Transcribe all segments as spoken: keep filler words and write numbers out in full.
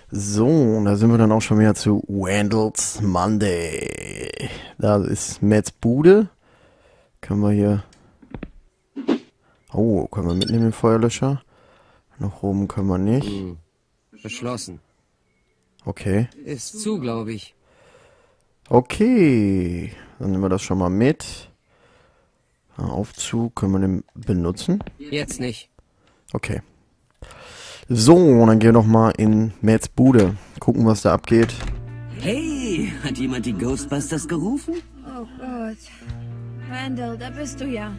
So, und da sind wir dann auch schon wieder zu Randall's Monday. Da ist Matts Bude. Können wir hier... Oh, können wir mitnehmen den Feuerlöscher? Nach oben können wir nicht. Hm. Verschlossen. Okay. Ist zu, glaube ich. Okay. Dann nehmen wir das schon mal mit. Aufzug, können wir den benutzen? Jetzt nicht. Okay. So, und dann gehen wir noch mal in Matts Bude. Gucken, was da abgeht. Hey, hat jemand die Ghostbusters gerufen? Oh Gott. Randall, da bist du ja.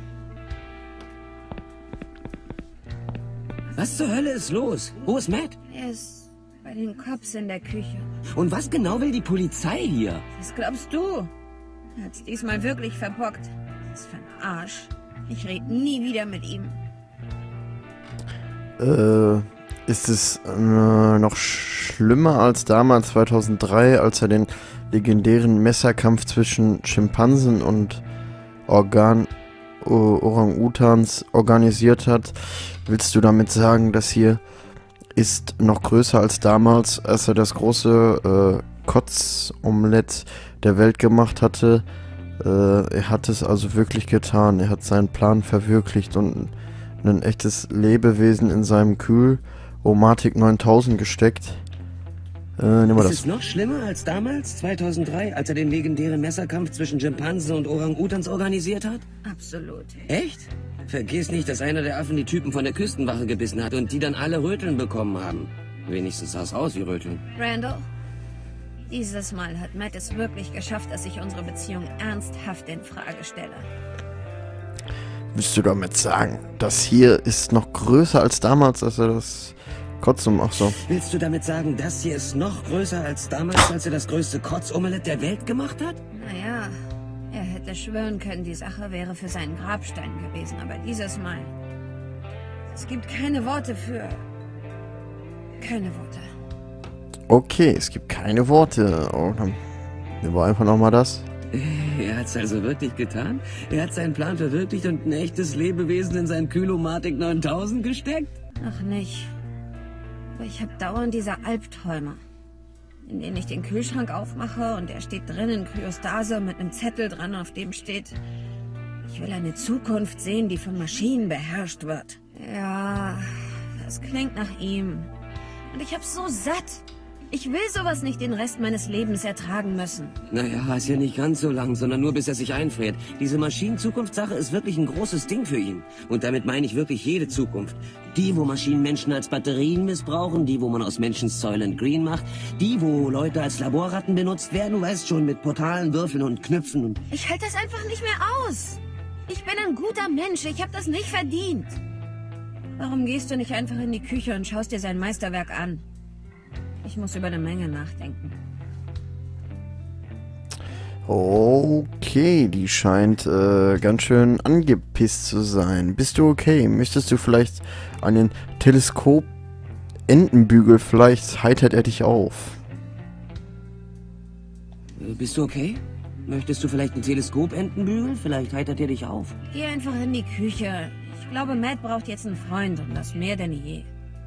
Was zur Hölle ist los? Wo ist Matt? Er ist bei den Cops in der Küche. Und was genau will die Polizei hier? Was glaubst du? Er hat's diesmal wirklich verbockt. Das ist für ein Arsch. Ich rede nie wieder mit ihm. Äh, ist es äh, noch schlimmer als damals zweitausenddrei, als er den legendären Messerkampf zwischen Schimpansen und Organ Orang-Utans organisiert hat? Willst du damit sagen, das hier ist noch größer als damals, als er das große äh, Kotz-Omelett der Welt gemacht hatte? Äh, er hat es also wirklich getan. Er hat seinen Plan verwirklicht und ein echtes Lebewesen in seinem Kühl-O-Matic neuntausend gesteckt. Äh, nehmen wir Ist das. es noch schlimmer als damals, zweitausenddrei, als er den legendären Messerkampf zwischen Schimpansen und Orang-Utans organisiert hat? Absolut. Echt? Vergiss nicht, dass einer der Affen die Typen von der Küstenwache gebissen hat und die dann alle Röteln bekommen haben. Wenigstens sah es aus wie Röteln. Randall, dieses Mal hat Matt es wirklich geschafft, dass ich unsere Beziehung ernsthaft in Frage stelle. Willst du damit sagen, das hier ist noch größer als damals, als er das Kotzum auch so. Willst du damit sagen, das hier ist noch größer als damals, als er das größte Kotzomelett der Welt gemacht hat? Naja, er hätte schwören können, die Sache wäre für seinen Grabstein gewesen, aber dieses Mal... Es gibt keine Worte für... Keine Worte. Okay, es gibt keine Worte. Oh, dann nehmen wir einfach nochmal das. Er hat's also wirklich getan? Er hat seinen Plan verwirklicht und ein echtes Lebewesen in sein Kühl-O-Matic neuntausend gesteckt? Noch nicht. Aber ich habe dauernd diese Albträume, in denen ich den Kühlschrank aufmache und er steht drin in Kryostase mit einem Zettel dran, auf dem steht: Ich will eine Zukunft sehen, die von Maschinen beherrscht wird. Ja, das klingt nach ihm. Und ich hab's so satt. Ich will sowas nicht den Rest meines Lebens ertragen müssen. Naja, ist ja nicht ganz so lang, sondern nur bis er sich einfriert. Diese Maschinen-Zukunftssache ist wirklich ein großes Ding für ihn. Und damit meine ich wirklich jede Zukunft. Die, wo Maschinen Menschen als Batterien missbrauchen, die, wo man aus Menschen Soylent Green macht, die, wo Leute als Laborratten benutzt werden, du weißt schon, mit Portalen, Würfeln und Knöpfen und... Ich halte das einfach nicht mehr aus. Ich bin ein guter Mensch, ich habe das nicht verdient. Warum gehst du nicht einfach in die Küche und schaust dir sein Meisterwerk an? Ich muss über eine Menge nachdenken. Okay, die scheint äh, ganz schön angepisst zu sein. Bist du okay? Möchtest du vielleicht an den Teleskop-Entenbügel? Vielleicht heitert er dich auf. Bist du okay? Möchtest du vielleicht ein Teleskop-Entenbügel? Vielleicht heitert er dich auf. Geh einfach in die Küche. Ich glaube, Matt braucht jetzt einen Freund und das mehr denn je.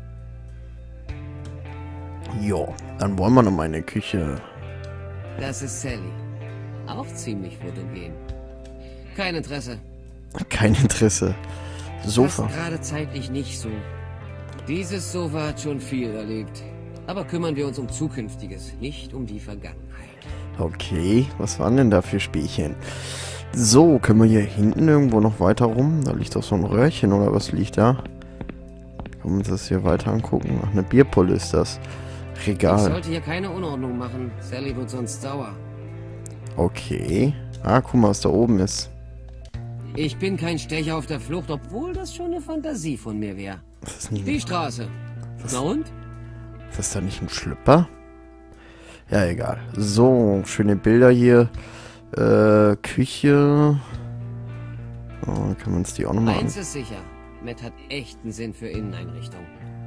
Jo, dann wollen wir noch mal in die Küche. Das ist Sally. Auch ziemlich fotogen. Kein Interesse. Kein Interesse. Sofa. Passt gerade zeitlich nicht so. Dieses Sofa hat schon viel erlebt. Aber kümmern wir uns um Zukünftiges, nicht um die Vergangenheit. Okay, was waren denn da für Spielchen? So, können wir hier hinten irgendwo noch weiter rum? Da liegt doch so ein Röhrchen, oder was liegt da? Können wir uns das hier weiter angucken? Ach, eine Bierpulle ist das. Ich Regal. sollte hier keine Unordnung machen. Sally wird sonst sauer. Okay. Ah, guck mal, was da oben ist. Ich bin kein Stecher auf der Flucht, obwohl das schon eine Fantasie von mir wäre. Das ist nicht Die Straße. Was? Na und? Ist das da nicht ein Schlüpper? Ja, egal. So, schöne Bilder hier. Äh, Küche. Oh, dann können wir uns die auch nochmal an. Eins ist sicher. Matt hat echten Sinn für Inneneinrichtung.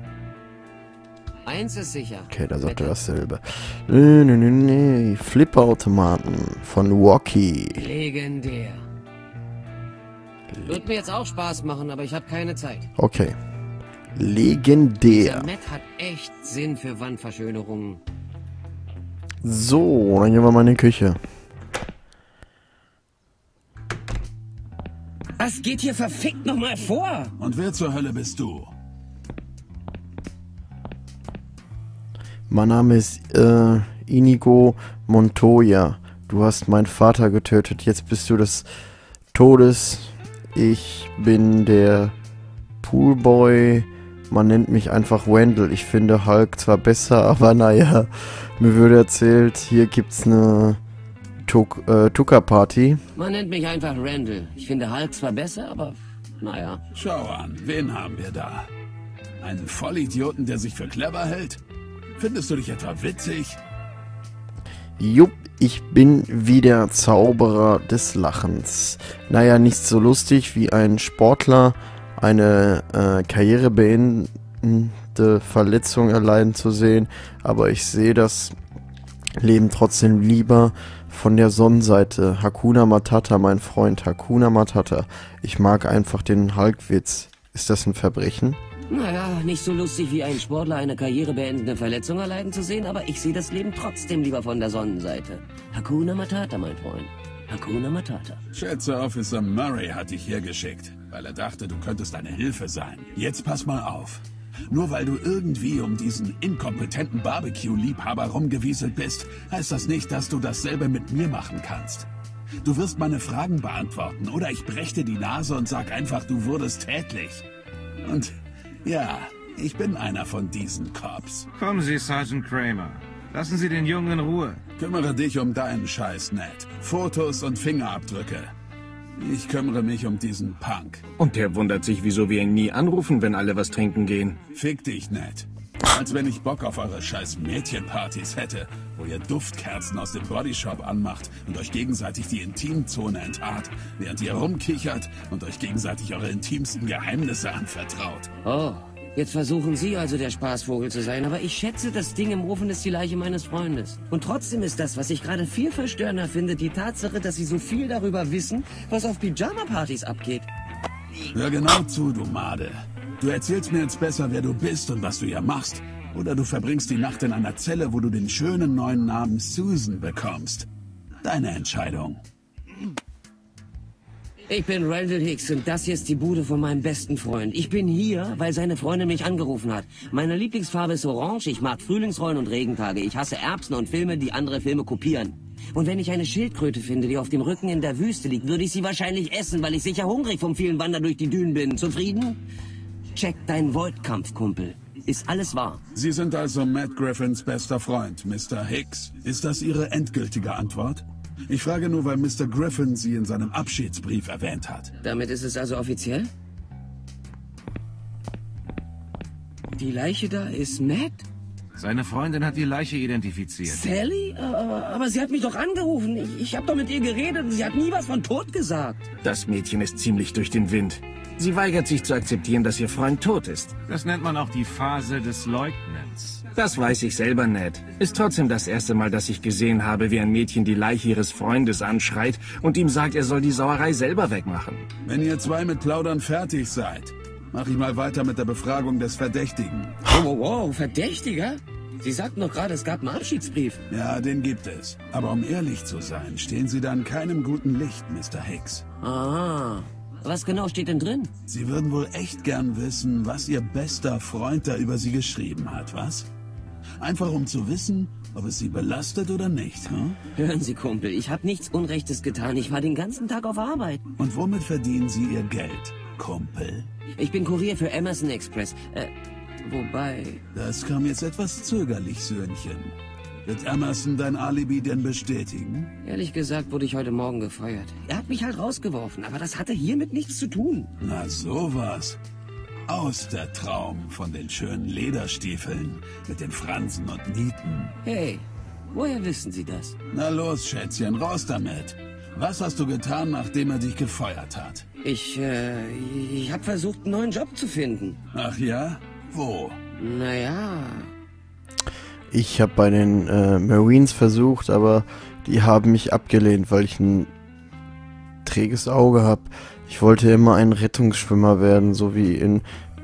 Eins ist sicher. Okay, da sagt Matt er hat dasselbe. Nee, nee, nee, nee. Flipperautomaten von Walkie. Legendär. Wird mir jetzt auch Spaß machen, aber ich habe keine Zeit. Okay. Legendär. Der Matt hat echt Sinn für Wandverschönerungen. So, dann gehen wir mal in die Küche. Was geht hier verfickt nochmal vor? Und wer zur Hölle bist du? Mein Name ist äh, Inigo Montoya. Du hast meinen Vater getötet. Jetzt bist du des Todes. Ich bin der Poolboy. Man nennt mich einfach Wendell. Ich finde Hulk zwar besser, aber naja. Mir würde erzählt, hier gibt's eine Tuk äh, Tucker-Party. Man nennt mich einfach Randall. Ich finde Hulk zwar besser, aber naja. Schau an, wen haben wir da? Einen Vollidioten, der sich für clever hält? Findest du dich etwa witzig? Jupp, ich bin wie der Zauberer des Lachens. Naja, nicht so lustig wie ein Sportler eine äh, karrierebeendende Verletzung erleiden zu sehen, aber ich sehe das Leben trotzdem lieber von der Sonnenseite. Hakuna Matata, mein Freund, Hakuna Matata. Ich mag einfach den Hulk-Witz. Ist das ein Verbrechen? Naja, nicht so lustig wie ein Sportler eine karrierebeendende Verletzung erleiden zu sehen, aber ich sehe das Leben trotzdem lieber von der Sonnenseite. Hakuna Matata, mein Freund. Hakuna Matata. Schätze, Officer Murray hat dich hergeschickt, weil er dachte, du könntest eine Hilfe sein. Jetzt pass mal auf. Nur weil du irgendwie um diesen inkompetenten Barbecue-Liebhaber rumgewieselt bist, heißt das nicht, dass du dasselbe mit mir machen kannst. Du wirst meine Fragen beantworten oder ich brech dir die Nase und sag einfach, du wurdest tätlich. Und ja, ich bin einer von diesen Cops. Kommen Sie, Sergeant Kramer. Lassen Sie den Jungen in Ruhe. Kümmere dich um deinen Scheiß, Ned. Fotos und Fingerabdrücke. Ich kümmere mich um diesen Punk. Und der wundert sich, wieso wir ihn nie anrufen, wenn alle was trinken gehen. Fick dich, Ned. Als wenn ich Bock auf eure scheiß Mädchenpartys hätte, wo ihr Duftkerzen aus dem Bodyshop anmacht und euch gegenseitig die Intimzone enthaart, während ihr rumkichert und euch gegenseitig eure intimsten Geheimnisse anvertraut. Oh, jetzt versuchen Sie also der Spaßvogel zu sein, aber ich schätze, das Ding im Ofen ist die Leiche meines Freundes. Und trotzdem ist das, was ich gerade viel verstörender finde, die Tatsache, dass Sie so viel darüber wissen, was auf Pyjama-Partys abgeht. Hör genau zu, du Made. Du erzählst mir jetzt besser, wer du bist und was du hier machst. Oder du verbringst die Nacht in einer Zelle, wo du den schönen neuen Namen Susan bekommst. Deine Entscheidung. Ich bin Randall Hicks und das hier ist die Bude von meinem besten Freund. Ich bin hier, weil seine Freundin mich angerufen hat. Meine Lieblingsfarbe ist Orange, ich mag Frühlingsrollen und Regentage. Ich hasse Erbsen und Filme, die andere Filme kopieren. Und wenn ich eine Schildkröte finde, die auf dem Rücken in der Wüste liegt, würde ich sie wahrscheinlich essen, weil ich sicher hungrig vom vielen Wandern durch die Dünen bin. Zufrieden? Check deinen Voltkampf-Kumpel. Ist alles wahr. Sie sind also Matt Griffins bester Freund, Mister Hicks. Ist das Ihre endgültige Antwort? Ich frage nur, weil Mister Griffin Sie in seinem Abschiedsbrief erwähnt hat. Damit ist es also offiziell? Die Leiche da ist Matt? Seine Freundin hat die Leiche identifiziert. Sally? Aber, aber sie hat mich doch angerufen. Ich, ich habe doch mit ihr geredet und sie hat nie was von Tod gesagt. Das Mädchen ist ziemlich durch den Wind. Sie weigert sich zu akzeptieren, dass ihr Freund tot ist. Das nennt man auch die Phase des Leugnens. Das weiß ich selber nicht. Ist trotzdem das erste Mal, dass ich gesehen habe, wie ein Mädchen die Leiche ihres Freundes anschreit und ihm sagt, er soll die Sauerei selber wegmachen. Wenn ihr zwei mit Plaudern fertig seid, mach ich mal weiter mit der Befragung des Verdächtigen. Wow, wow, wow, Verdächtiger? Sie sagten doch gerade, es gab einen Abschiedsbrief. Ja, den gibt es. Aber um ehrlich zu sein, stehen Sie da in keinem guten Licht, Mister Hicks. Aha. Was genau steht denn drin? Sie würden wohl echt gern wissen, was Ihr bester Freund da über Sie geschrieben hat, was? Einfach um zu wissen, ob es Sie belastet oder nicht, hm? Hören Sie, Kumpel, ich habe nichts Unrechtes getan. Ich war den ganzen Tag auf Arbeit. Und womit verdienen Sie Ihr Geld, Kumpel? Ich bin Kurier für Emerson Express. Äh, wobei... Das kam jetzt etwas zögerlich, Söhnchen. Wird Emerson dein Alibi denn bestätigen? Ehrlich gesagt wurde ich heute Morgen gefeuert. Er hat mich halt rausgeworfen, aber das hatte hiermit nichts zu tun. Na sowas. Aus der Traum von den schönen Lederstiefeln mit den Fransen und Nieten. Hey, woher wissen Sie das? Na los, Schätzchen, raus damit. Was hast du getan, nachdem er dich gefeuert hat? Ich, äh, ich habe versucht, einen neuen Job zu finden. Ach ja? Wo? Naja... Ich habe bei den äh, Marines versucht, aber die haben mich abgelehnt, weil ich ein träges Auge habe. Ich wollte immer ein Rettungsschwimmer werden, so wie in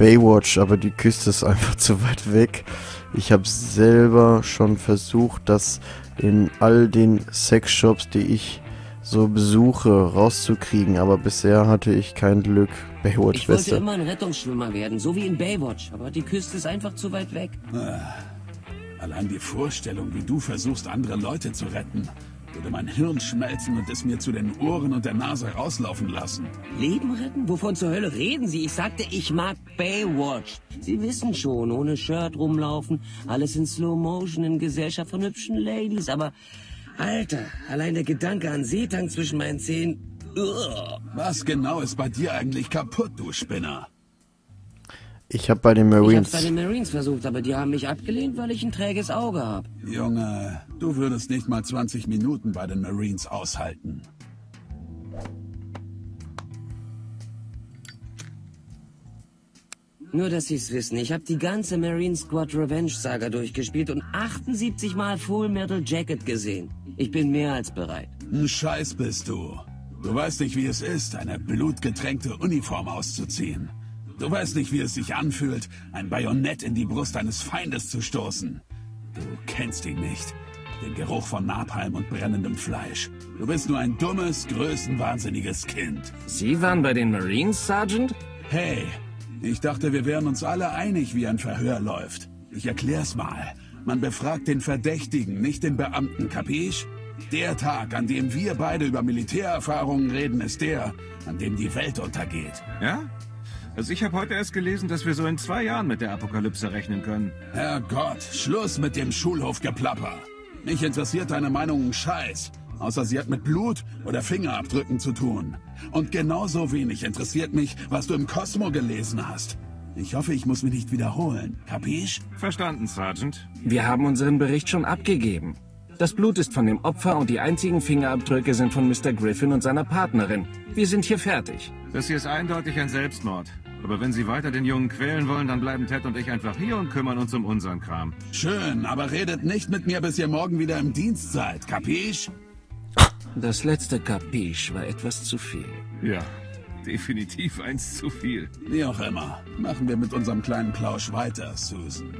Baywatch, aber die Küste ist einfach zu weit weg. Ich habe selber schon versucht, das in all den Sexshops, die ich so besuche, rauszukriegen, aber bisher hatte ich kein Glück. Baywatch Ich wollte Beste. immer ein Rettungsschwimmer werden, so wie in Baywatch, aber die Küste ist einfach zu weit weg. Ah, allein die Vorstellung, wie du versuchst, andere Leute zu retten, würde mein Hirn schmelzen und es mir zu den Ohren und der Nase rauslaufen lassen. Leben retten? Wovon zur Hölle reden Sie? Ich sagte, ich mag Baywatch. Sie wissen schon, ohne Shirt rumlaufen, alles in Slow Motion in Gesellschaft von hübschen Ladies, aber Alter, allein der Gedanke an Seetang zwischen meinen Zähnen. Ugh. Was genau ist bei dir eigentlich kaputt, du Spinner? Ich habe bei den Ich hab's Marines. bei den Marines versucht, aber die haben mich abgelehnt, weil ich ein träges Auge habe. Junge, du würdest nicht mal zwanzig Minuten bei den Marines aushalten. Nur, dass Sie es wissen, ich habe die ganze Marine Squad Revenge Saga durchgespielt und achtundsiebzig Mal Full Metal Jacket gesehen. Ich bin mehr als bereit. Ein Scheiß bist du. Du weißt nicht, wie es ist, eine blutgetränkte Uniform auszuziehen. Du weißt nicht, wie es sich anfühlt, ein Bajonett in die Brust eines Feindes zu stoßen. Du kennst ihn nicht. Den Geruch von Napalm und brennendem Fleisch. Du bist nur ein dummes, größenwahnsinniges Kind. Sie waren bei den Marines, Sergeant? Hey, ich dachte, wir wären uns alle einig, wie ein Verhör läuft. Ich erklär's mal. Man befragt den Verdächtigen, nicht den Beamten, kapisch? Der Tag, an dem wir beide über Militärerfahrungen reden, ist der, an dem die Welt untergeht. Ja? Also ich habe heute erst gelesen, dass wir so in zwei Jahren mit der Apokalypse rechnen können. Herrgott, Schluss mit dem Schulhofgeplapper. Mich interessiert deine Meinung ein Scheiß. Außer sie hat mit Blut oder Fingerabdrücken zu tun. Und genauso wenig interessiert mich, was du im Cosmo gelesen hast. Ich hoffe, ich muss mich nicht wiederholen. Kapisch? Verstanden, Sergeant. Wir haben unseren Bericht schon abgegeben. Das Blut ist von dem Opfer und die einzigen Fingerabdrücke sind von Mister Griffin und seiner Partnerin. Wir sind hier fertig. Das hier ist eindeutig ein Selbstmord. Aber wenn Sie weiter den Jungen quälen wollen, dann bleiben Ted und ich einfach hier und kümmern uns um unseren Kram. Schön, aber redet nicht mit mir, bis ihr morgen wieder im Dienst seid. Kapisch? Das letzte Kapisch war etwas zu viel. Ja, definitiv eins zu viel. Wie auch immer. Machen wir mit unserem kleinen Plausch weiter, Susan.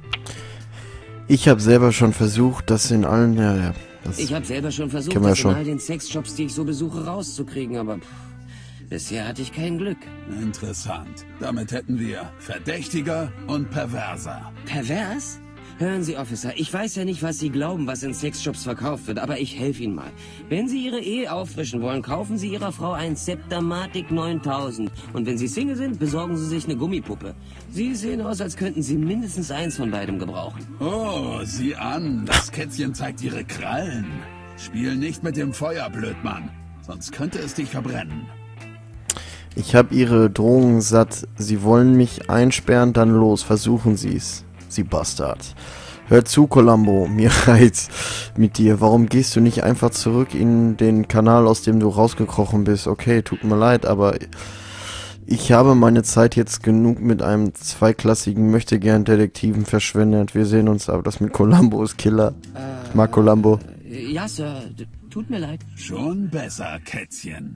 Ich habe selber schon versucht, das in allen... Ja, ja, das Ich habe selber schon versucht, kennen wir das schon. in all den Sexshops, die ich so besuche, rauszukriegen, aber pff, bisher hatte ich kein Glück. Interessant. Damit hätten wir Verdächtiger und Perverser. Pervers? Hören Sie, Officer, ich weiß ja nicht, was Sie glauben, was in Sexshops verkauft wird, aber ich helfe Ihnen mal. Wenn Sie Ihre Ehe auffrischen wollen, kaufen Sie Ihrer Frau ein Septamatic neuntausend. Und wenn Sie Single sind, besorgen Sie sich eine Gummipuppe. Sie sehen aus, als könnten Sie mindestens eins von beidem gebrauchen. Oh, sieh an, das Kätzchen zeigt ihre Krallen. Spiel nicht mit dem Feuer, Blödmann, sonst könnte es dich verbrennen. Ich habe ihre Drohungen satt. Sie wollen mich einsperren, dann los, versuchen Sie's. Sie Bastard. Hör zu, Columbo, mir reicht's mit dir. Warum gehst du nicht einfach zurück in den Kanal, aus dem du rausgekrochen bist? Okay, tut mir leid, aber ich habe meine Zeit jetzt genug mit einem zweiklassigen Möchtegern-Detektiven verschwendet. Wir sehen uns, aber das mit Columbo ist Killer. Ich mag Columbo. Äh, Ja, Sir, d- tut mir leid. Schon besser, Kätzchen.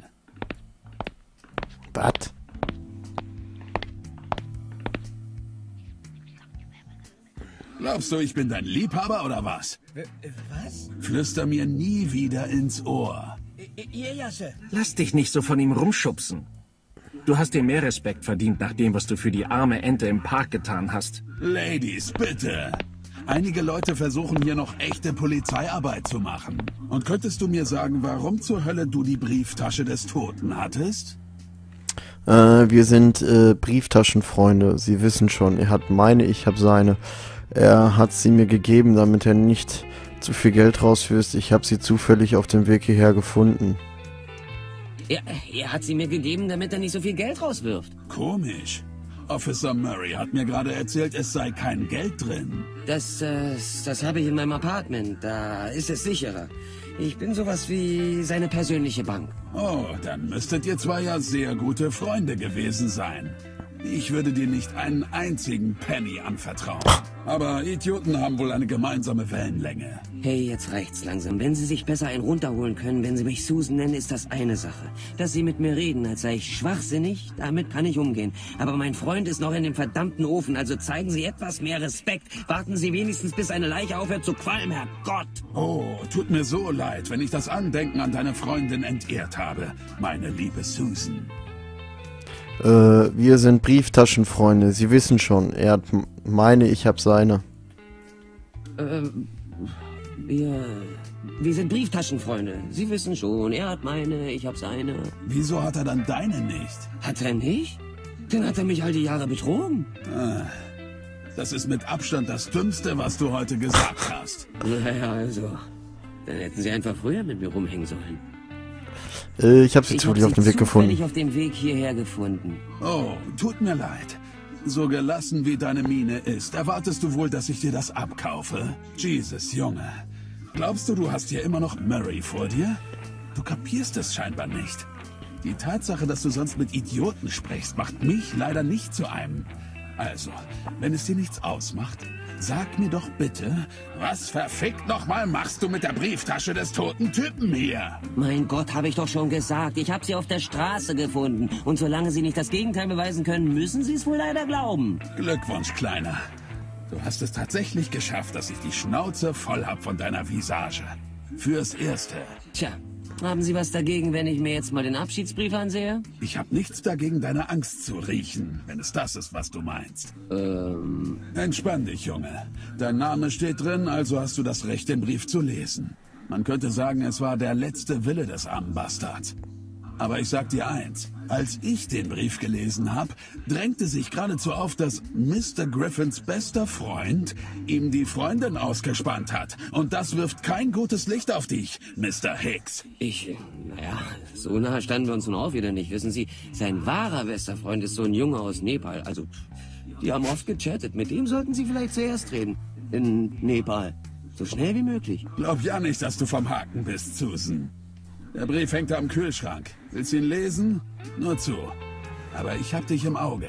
Was? Glaubst du, ich bin dein Liebhaber oder was? Was? Flüster mir nie wieder ins Ohr. Ja, ja, Sir. Lass dich nicht so von ihm rumschubsen. Du hast dir mehr Respekt verdient nach dem, was du für die arme Ente im Park getan hast. Ladies, bitte. Einige Leute versuchen hier noch echte Polizeiarbeit zu machen. Und könntest du mir sagen, warum zur Hölle du die Brieftasche des Toten hattest? Äh, wir sind äh, Brieftaschenfreunde. Sie wissen schon, er hat meine, ich habe seine. Er hat sie mir gegeben, damit er nicht zu viel Geld rauswirft. Ich habe sie zufällig auf dem Weg hierher gefunden. Er, er hat sie mir gegeben, damit er nicht so viel Geld rauswirft. Komisch. Officer Murray hat mir gerade erzählt, es sei kein Geld drin. Das, äh, das habe ich in meinem Apartment. Da ist es sicherer. Ich bin sowas wie seine persönliche Bank. Oh, dann müsstet ihr zwei ja sehr gute Freunde gewesen sein. Ich würde dir nicht einen einzigen Penny anvertrauen. Aber Idioten haben wohl eine gemeinsame Wellenlänge. Hey, jetzt reicht's langsam. Wenn Sie sich besser einen runterholen können, wenn Sie mich Susan nennen, ist das eine Sache. Dass Sie mit mir reden, als sei ich schwachsinnig, damit kann ich umgehen. Aber mein Freund ist noch in dem verdammten Ofen, also zeigen Sie etwas mehr Respekt. Warten Sie wenigstens, bis eine Leiche aufhört zu qualmen, Herrgott. Oh, tut mir so leid, wenn ich das Andenken an deine Freundin entehrt habe, meine liebe Susan. Äh, wir sind Brieftaschenfreunde. Sie wissen schon. Er hat meine, ich hab seine. Ähm, wir, wir sind Brieftaschenfreunde. Sie wissen schon, er hat meine, ich hab seine. Wieso hat er dann deine nicht? Hat er nicht? Dann hat er mich all die Jahre betrogen. Ah, das ist mit Abstand das Dümmste, was du heute gesagt hast. Naja, also, dann hätten Sie einfach früher mit mir rumhängen sollen. Äh, ich habe sie Ich zufällig hab auf dem Weg gefunden. Ich auf dem Weg hierher gefunden. Oh, tut mir leid. So gelassen wie deine Miene ist, erwartest du wohl, dass ich dir das abkaufe? Jesus, Junge. Glaubst du, du hast hier immer noch Murray vor dir? Du kapierst es scheinbar nicht. Die Tatsache, dass du sonst mit Idioten sprichst, macht mich leider nicht zu einem. Also, wenn es dir nichts ausmacht, sag mir doch bitte, was verfickt nochmal machst du mit der Brieftasche des toten Typen hier? Mein Gott, habe ich doch schon gesagt. Ich habe sie auf der Straße gefunden. Und solange Sie nicht das Gegenteil beweisen können, müssen Sie es wohl leider glauben. Glückwunsch, Kleiner. Du hast es tatsächlich geschafft, dass ich die Schnauze voll hab von deiner Visage. Fürs Erste. Tja, haben Sie was dagegen, wenn ich mir jetzt mal den Abschiedsbrief ansehe? Ich habe nichts dagegen, deine Angst zu riechen, wenn es das ist, was du meinst. Ähm... Entspann dich, Junge. Dein Name steht drin, also hast du das Recht, den Brief zu lesen. Man könnte sagen, es war der letzte Wille des armen Bastards. Aber ich sag dir eins, als ich den Brief gelesen habe, drängte sich geradezu auf, dass Mister Griffins bester Freund ihm die Freundin ausgespannt hat. Und das wirft kein gutes Licht auf dich, Mister Hicks. Ich, naja, so nah standen wir uns nun auch wieder nicht. Wissen Sie, sein wahrer bester Freund ist so ein Junge aus Nepal. Also, die haben oft gechattet. Mit ihm sollten Sie vielleicht zuerst reden. In Nepal. So schnell wie möglich. Glaub ja nicht, dass du vom Haken bist, Susan. Der Brief hängt da am Kühlschrank. Willst du ihn lesen? Nur zu. Aber ich hab dich im Auge.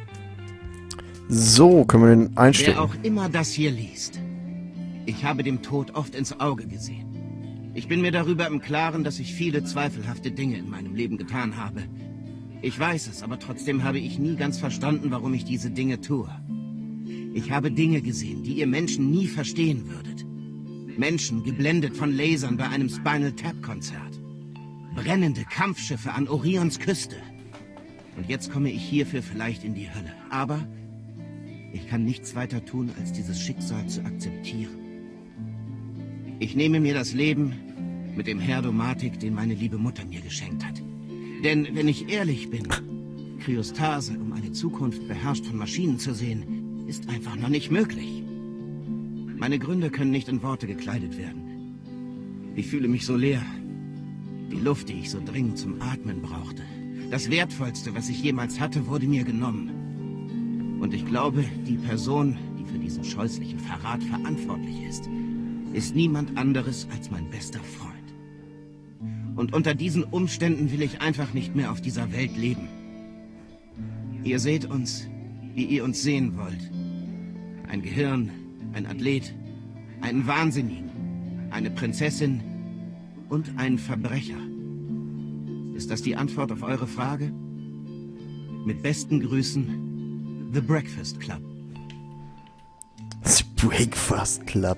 So, können wir den einstellen. Wer auch immer das hier liest. Ich habe dem Tod oft ins Auge gesehen. Ich bin mir darüber im Klaren, dass ich viele zweifelhafte Dinge in meinem Leben getan habe. Ich weiß es, aber trotzdem habe ich nie ganz verstanden, warum ich diese Dinge tue. Ich habe Dinge gesehen, die ihr Menschen nie verstehen würdet. Menschen geblendet von Lasern bei einem Spinal Tap Konzert. Brennende Kampfschiffe an Orions Küste. Und jetzt komme ich hierfür vielleicht in die Hölle. Aber ich kann nichts weiter tun, als dieses Schicksal zu akzeptieren. Ich nehme mir das Leben mit dem Herdomatik, den meine liebe Mutter mir geschenkt hat. Denn wenn ich ehrlich bin, Kryostase, um eine Zukunft beherrscht von Maschinen zu sehen, ist einfach noch nicht möglich. Meine Gründe können nicht in Worte gekleidet werden. Ich fühle mich so leer. Die Luft, die ich so dringend zum Atmen brauchte. Das Wertvollste, was ich jemals hatte, wurde mir genommen. Und ich glaube, die Person, die für diesen scheußlichen Verrat verantwortlich ist, ist niemand anderes als mein bester Freund. Und unter diesen Umständen will ich einfach nicht mehr auf dieser Welt leben. Ihr seht uns, wie ihr uns sehen wollt. Ein Gehirn, ein Athlet, einen Wahnsinnigen, eine Prinzessin und einen Verbrecher. Ist das die Antwort auf eure Frage? Mit besten Grüßen, The Breakfast Club. The Breakfast Club.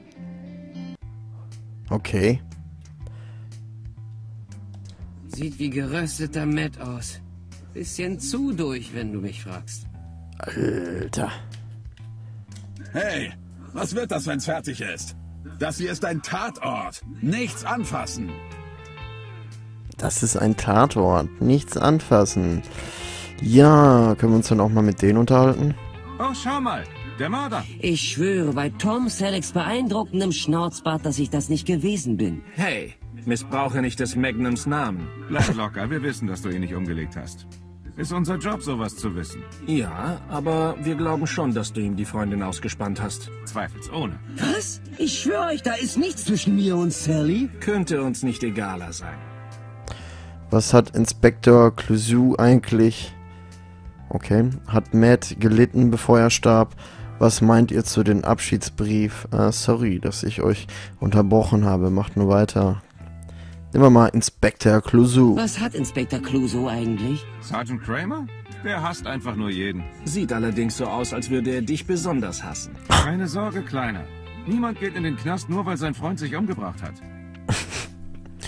Okay. Sieht wie gerösteter Mett aus. Bisschen zu durch, wenn du mich fragst. Alter. Hey, was wird das, wenn's fertig ist? Das hier ist ein Tatort. Nichts anfassen. Das ist ein Tatort. Nichts anfassen. Ja, können wir uns dann auch mal mit denen unterhalten? Oh, schau mal. Der Mörder. Ich schwöre bei Tom Sellecks beeindruckendem Schnauzbart, dass ich das nicht gewesen bin. Hey, missbrauche nicht des Magnums Namen. Bleib locker. Wir wissen, dass du ihn nicht umgelegt hast. Ist unser Job, sowas zu wissen. Ja, aber wir glauben schon, dass du ihm die Freundin ausgespannt hast. Zweifelsohne. Was? Ich schwöre euch, da ist nichts zwischen mir und Sally. Könnte uns nicht egaler sein. Was hat Inspektor Clouseau eigentlich Okay. Hat Matt gelitten, bevor er starb? Was meint ihr zu dem Abschiedsbrief? Äh, sorry, dass ich euch unterbrochen habe. Macht nur weiter. Nehmen wir mal Inspektor Clouseau. Was hat Inspektor Clouseau eigentlich? Sergeant Kramer? Der hasst einfach nur jeden. Sieht allerdings so aus, als würde er dich besonders hassen. Keine Sorge, Kleiner. Niemand geht in den Knast nur, weil sein Freund sich umgebracht hat.